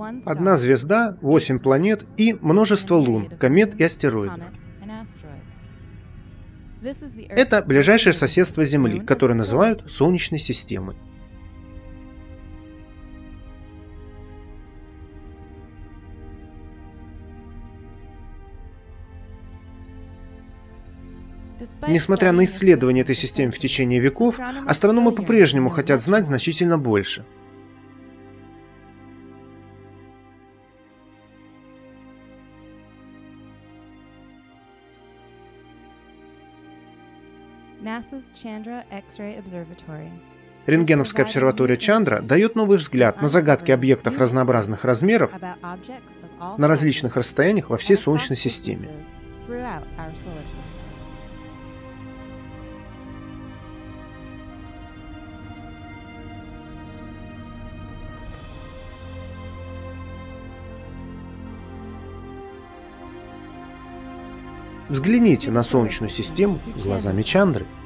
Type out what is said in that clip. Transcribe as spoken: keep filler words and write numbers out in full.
Одна звезда, восемь планет и множество лун, комет и астероидов. Это ближайшее соседство Земли, которое называют Солнечной системой. Несмотря на исследование этой системы в течение веков, астрономы по-прежнему хотят знать значительно больше. Рентгеновская обсерватория Чандра дает новый взгляд на загадки объектов разнообразных размеров на различных расстояниях во всей Солнечной системе. Взгляните на Солнечную систему глазами Чандры.